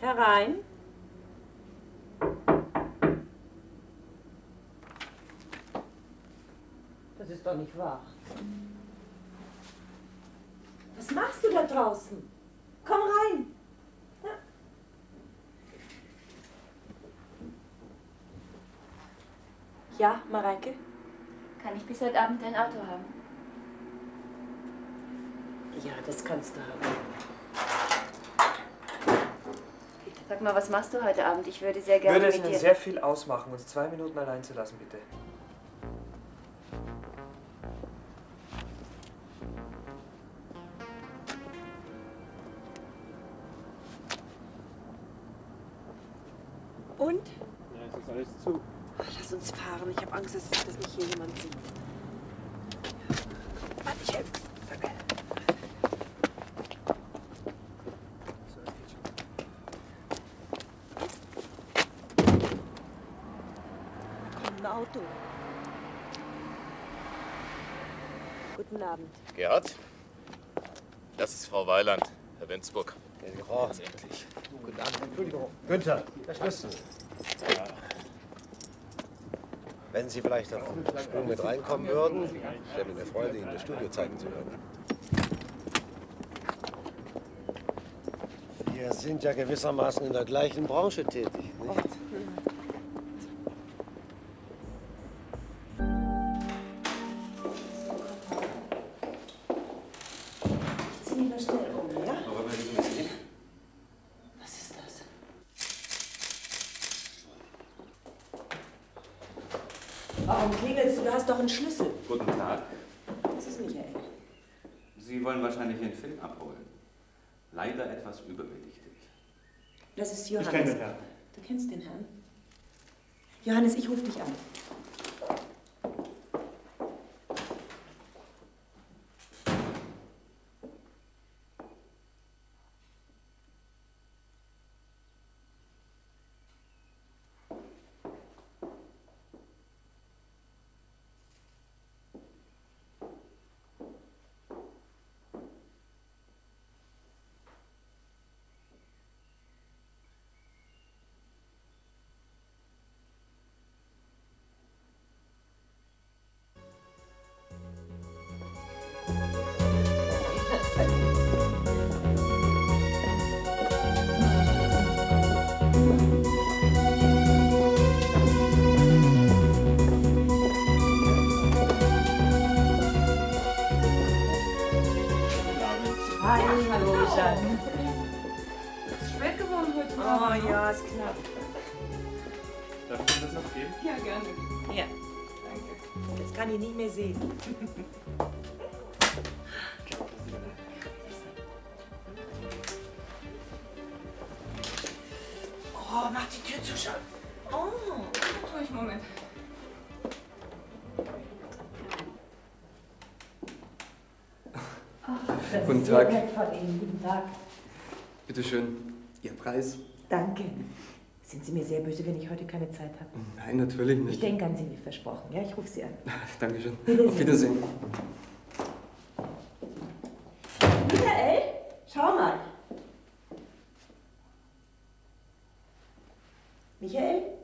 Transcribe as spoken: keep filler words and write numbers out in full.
Herein. Das ist doch nicht wahr. Was machst du da draußen? Komm rein. Ja, ja, Mareike? Kann ich bis heute Abend ein Auto haben? Ja, das kannst du haben. Sag mal, was machst du heute Abend? Ich würde sehr gerne Würde es mit Ihnen dir... sehr viel ausmachen, uns zwei Minuten allein zu lassen, bitte. Und? Ja, es ist alles zu. Lass uns fahren. Ich habe Angst, dass, dass mich hier jemand sieht. Warte, ich helfe. Danke. Da kommt ein Auto. Guten Abend. Gerhard? Das ist Frau Weiland, Herr Wenzburg. Frau. Ganz endlich. Guten Abend. Entschuldigung. Günther, der Schlüssel. Ja. Wenn Sie vielleicht auf den Sprung mit reinkommen würden, ich wäre mir Freude, Ihnen das Studio zeigen zu können. Wir sind ja gewissermaßen in der gleichen Branche tätig, nicht? Zieh mich mal schnell um, ja? Aber wenn Sie das sehen. Was ist das? Warum klingelst du? Du hast doch einen Schlüssel. Guten Tag. Das ist Michael. Sie wollen wahrscheinlich Ihren Film abholen. Leider etwas überbelichtet. Das ist Johannes. Ich kenne den Herrn. Du kennst den Herrn? Johannes, ich rufe dich an. Hi, hallo, Jeanne. Ist spät geworden heute Oh Abend. ja, ist knapp. Darf ich mir das noch geben? Ja, gerne. Ja, Danke. jetzt kann ich nicht mehr sehen. Oh, mach die Tür zu, Jeanne. Oh. Ruhig, Moment. Das Guten ist sehr Tag. nett von Ihnen. Guten Tag. Bitte schön, Ihr Preis? Danke. Sind Sie mir sehr böse, wenn ich heute keine Zeit habe? Nein, natürlich Ich nicht. denke an Sie, wie versprochen. Ja, ich rufe Sie an. Dankeschön. Wiedersehen. Auf Wiedersehen. Michael, schau mal. Michael?